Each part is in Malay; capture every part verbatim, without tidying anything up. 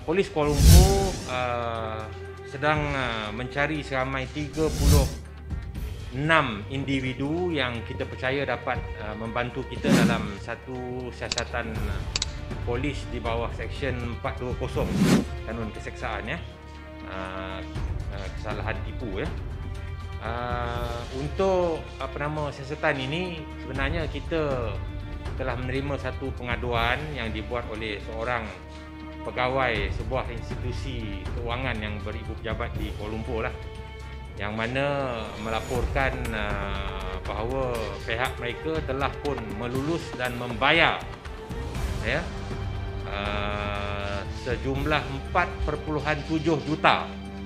Polis Kuala Lumpur uh, sedang uh, mencari seramai tiga puluh enam individu yang kita percaya dapat uh, membantu kita dalam satu siasatan uh, polis di bawah Seksyen empat dua kosong Kanun Keseksaan, ya. Uh, uh, kesalahan tipu, ya. Uh, untuk apa nama siasatan ini, sebenarnya kita telah menerima satu pengaduan yang dibuat oleh seorang pegawai sebuah institusi keuangan yang beribu pejabat di Kuala Lumpur lah, yang mana melaporkan uh, bahawa pihak mereka telah pun melulus dan membayar, ya, uh, sejumlah empat perpuluhan tujuh juta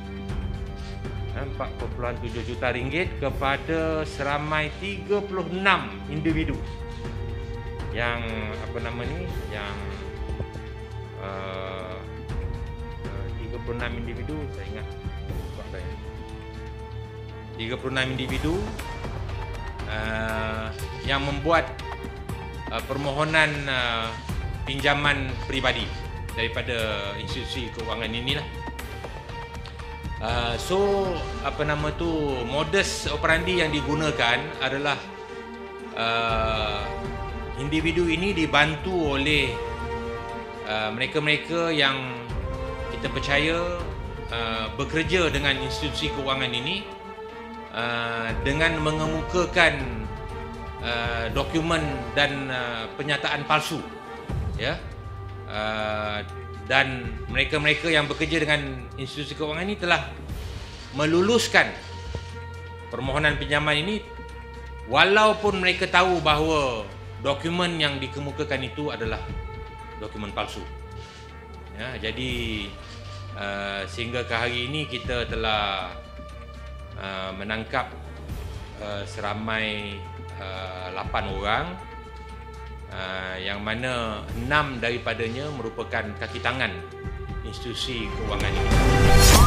empat perpuluhan tujuh juta ringgit kepada seramai tiga puluh enam individu yang apa nama ni yang uh, uh, tiga puluh enam individu, saya ingat tiga puluh enam individu uh, yang membuat uh, permohonan uh, pinjaman peribadi daripada institusi keuangan inilah. Uh, so apa nama tu modus operandi yang digunakan adalah uh, individu ini dibantu oleh uh, mereka-mereka yang kita percaya uh, bekerja dengan institusi keuangan ini uh, dengan mengemukakan uh, dokumen dan uh, penyataan palsu, ya. Uh, dan mereka-mereka yang bekerja dengan institusi keuangan ini telah meluluskan permohonan pinjaman ini walaupun mereka tahu bahawa dokumen yang dikemukakan itu adalah dokumen palsu, ya. Jadi uh, sehingga ke hari ini kita telah uh, menangkap uh, seramai uh, lapan orang, uh, yang mana enam daripadanya merupakan kaki tangan institusi keuangan ini.